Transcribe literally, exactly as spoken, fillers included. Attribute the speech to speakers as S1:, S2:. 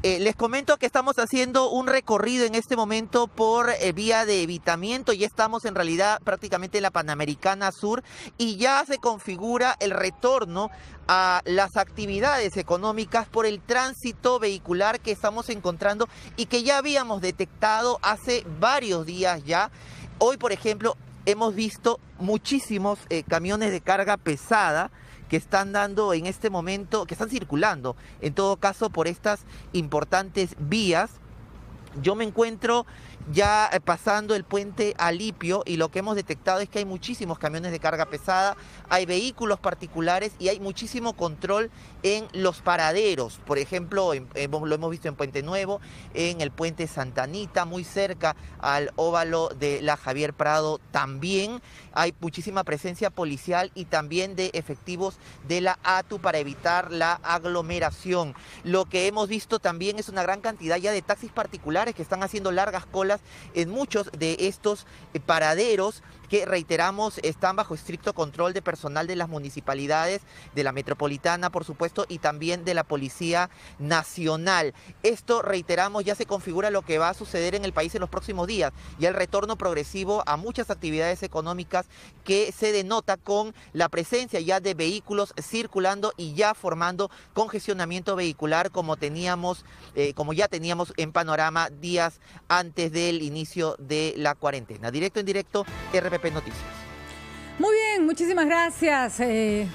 S1: Eh, les comento que estamos haciendo un recorrido en este momento por eh, vía de evitamiento. Ya estamos en realidad prácticamente en la Panamericana Sur y ya se configura el retorno a las actividades económicas por el tránsito vehicular que estamos encontrando y que ya habíamos detectado hace varios días ya. Hoy, por ejemplo, hemos visto muchísimos eh, camiones de carga pesada que están dando en este momento, que están circulando, en todo caso, por estas importantes vías. Yo me encuentro ya pasando el puente Alipio y lo que hemos detectado es que hay muchísimos camiones de carga pesada, hay vehículos particulares y hay muchísimo control en los paraderos. Por ejemplo, en, en, lo hemos visto en Puente Nuevo, en el puente Santa Anita, muy cerca al óvalo de la Javier Prado también. Hay muchísima presencia policial y también de efectivos de la A T U para evitar la aglomeración. Lo que hemos visto también es una gran cantidad ya de taxis particulares que están haciendo largas colas en muchos de estos paraderos que, reiteramos, están bajo estricto control de personal de las municipalidades, de la metropolitana, por supuesto, y también de la Policía Nacional. Esto, reiteramos, ya se configura lo que va a suceder en el país en los próximos días, y el retorno progresivo a muchas actividades económicas que se denota con la presencia ya de vehículos circulando y ya formando congestionamiento vehicular como teníamos, eh, como ya teníamos en panorama días antes del inicio de la cuarentena. Directo en directo, R P P Noticias.
S2: Muy bien, muchísimas gracias. Eh...